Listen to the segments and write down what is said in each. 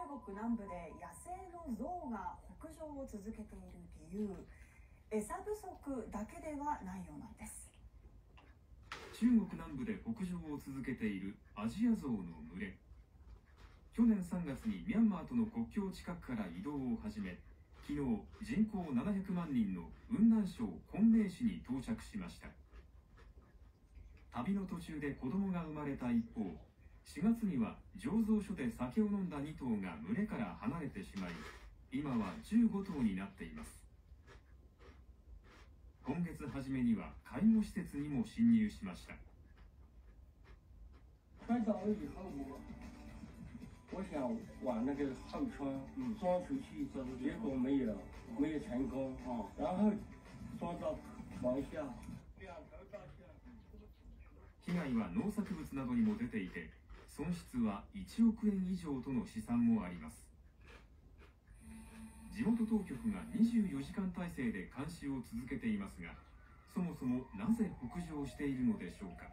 国南部で野生の象が北上を続けている理由、餌不足だけではないようなんです。 中国南部で北上を続けているアジアゾウの群れ。去年3月にミャンマーとの国境近くから移動を始め、昨日人口700万人の雲南省昆明市に到着しました。旅の途中で子供が生まれた一方、4月には醸造所で酒を飲んだ2頭が群れから離れてしまい、今は15頭になっています。今月初めには介護施設にも侵入しました。 摔倒了以后，我想往那个后窗钻出去，结果没有成功啊，然后钻到床下，两头到下。 被害は農作物などにも出ていて、損失は1億円以上との試算もあります。地元当局が24時間体制で監視を続けていますが、そもそもなぜ北上しているのでしょうか。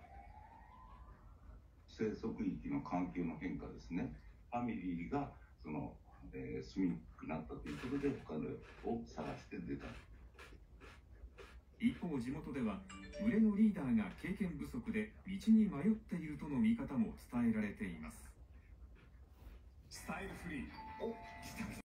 生息域の環境の変化ですね。ファミリーが住みにくくなったということで他を探して出た。 一方、地元では群れのリーダーが経験不足で道に迷っているとの見方も伝えられています。スタイルフリー。